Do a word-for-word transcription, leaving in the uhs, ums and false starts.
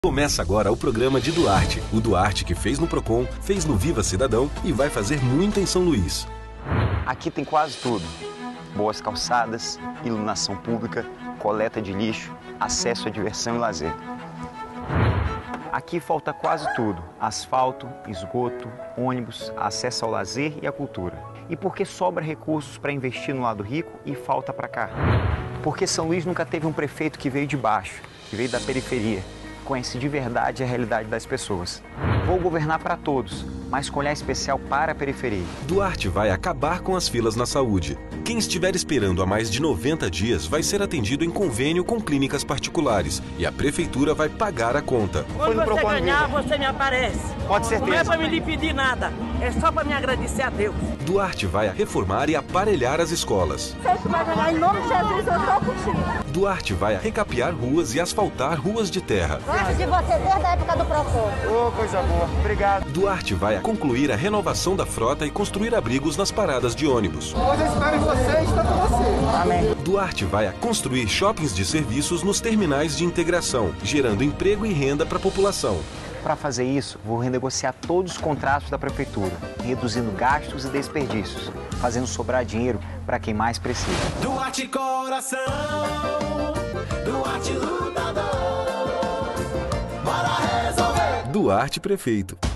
Começa agora o programa de Duarte. O Duarte que fez no Procon, fez no Viva Cidadão e vai fazer muito em São Luís. Aqui tem quase tudo. Boas calçadas, iluminação pública, coleta de lixo, acesso à diversão e lazer. Aqui falta quase tudo. Asfalto, esgoto, ônibus, acesso ao lazer e à cultura. E porque sobra recursos para investir no lado rico e falta para cá? Porque São Luís nunca teve um prefeito que veio de baixo, que veio da periferia, conhece de verdade a realidade das pessoas. Vou governar para todos, mas com olhar especial para a periferia. Duarte vai acabar com as filas na saúde. Quem estiver esperando há mais de noventa dias vai ser atendido em convênio com clínicas particulares e a prefeitura vai pagar a conta. Quando você ganhar, você me aparece. Pode ser. Não é para me lhe pedir nada, é só para me agradecer a Deus. Duarte vai reformar e aparelhar as escolas. Você vai ganhar em nome de Jesus, eu estou contigo. Duarte vai recapear ruas e asfaltar ruas de terra. Gosto de você desde a época do Procon. Ô, oh, coisa boa. Obrigado. Duarte vai concluir a renovação da frota e construir abrigos nas paradas de ônibus. Hoje eu espero em você e estou com você. Amém. Duarte vai construir shoppings de serviços nos terminais de integração, gerando emprego e renda para a população. Para fazer isso, vou renegociar todos os contratos da prefeitura, reduzindo gastos e desperdícios, fazendo sobrar dinheiro para quem mais precisa. Duarte coração, Duarte lutador, bora resolver. Duarte prefeito.